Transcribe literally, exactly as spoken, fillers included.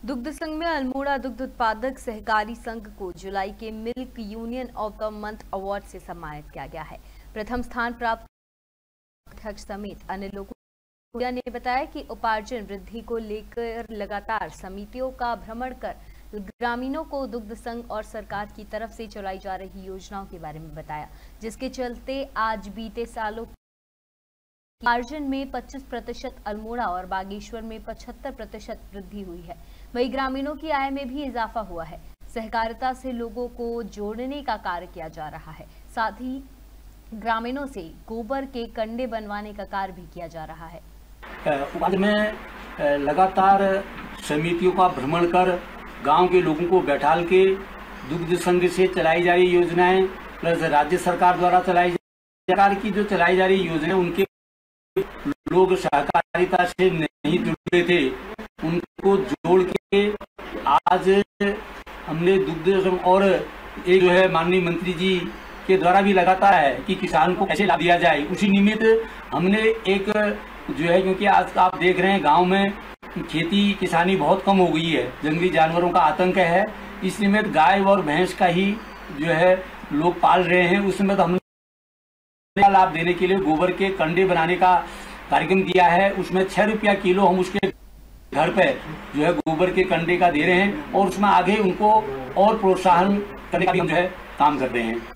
दुग्ध संघ में अल्मोड़ा दुग्ध उत्पादक सहकारी संघ को जुलाई के milk union of the month award से सम्मानित किया गया है। प्रथम स्थान प्राप्त अध्यक्ष समेत अन्य लोगों ने बताया कि उपार्जन वृद्धि को लेकर लगातार समितियों का भ्रमण कर ग्रामीणों को दुग्ध संघ और सरकार की तरफ से चलाई जा रही योजनाओं के बारे में बताया, जिसके चलते आज बीते सालों उपार्जन में पच्चीस प्रतिशत अल्मोड़ा और बागेश्वर में पचहत्तर प्रतिशत वृद्धि हुई है। वहीं ग्रामीणों की आय में भी इजाफा हुआ है। सहकारिता से लोगों को जोड़ने का कार्य किया जा रहा है। साथ ही ग्रामीणों से गोबर के कंडे बनवाने का कार्य भी किया जा रहा है। आज में लगातार समितियों का भ्रमण कर गांव के लोगों को बैठाल के दुग्ध संघ से चलाई जा रही योजनाएं प्लस राज्य सरकार द्वारा चलाई सरकार की जो चलाई जा रही योजनाएं उनके लोग सहकारिता से नहीं जुड़े थे, उनको जोड़ के आज हमने दुग्ध संघ और एक जो है माननीय मंत्री जी के द्वारा भी लगातार है कि किसान को कैसे लाभ दिया जाए। उसी निमित्त हमने एक जो है, क्योंकि आज आप देख रहे हैं गांव में खेती किसानी बहुत कम हो गई है, जंगली जानवरों का आतंक है, इस निमित्त गाय और भैंस का ही जो है लोग पाल रहे हैं। उस निमित्त हमने लाभ देने के लिए गोबर के कंडे बनाने का कार्यक्रम दिया है। उसमें छह रुपया किलो हम उसके घर पे जो है गोबर के कंडे का दे रहे हैं और उसमें आगे उनको और प्रोत्साहन करने का भी हम जो है काम कर रहे हैं।